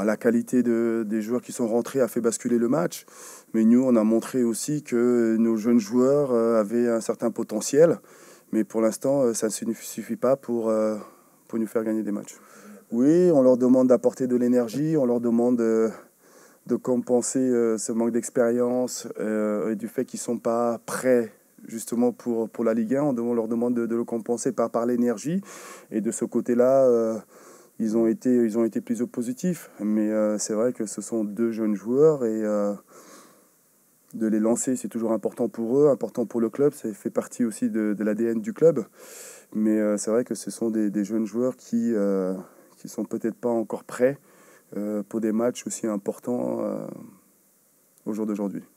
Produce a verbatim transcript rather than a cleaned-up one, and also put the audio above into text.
la qualité de, des joueurs qui sont rentrés a fait basculer le match. Mais nous, on a montré aussi que nos jeunes joueurs euh, avaient un certain potentiel. Mais pour l'instant, euh, ça ne suffit pas pour, euh, pour nous faire gagner des matchs. Oui, on leur demande d'apporter de l'énergie, on leur demande euh, de compenser euh, ce manque d'expérience euh, et du fait qu'ils ne sont pas prêts justement pour, pour la Ligue un. On leur demande de, de le compenser par, par l'énergie. Et de ce côté-là, euh, ils, ont été, ils ont été plutôt positifs. Mais euh, c'est vrai que ce sont deux jeunes joueurs et euh, de les lancer, c'est toujours important pour eux, important pour le club. Ça fait partie aussi de, de l'A D N du club. Mais euh, c'est vrai que ce sont des, des jeunes joueurs qui ne euh, qui sont peut-être pas encore prêts euh, pour des matchs aussi importants euh, au jour d'aujourd'hui.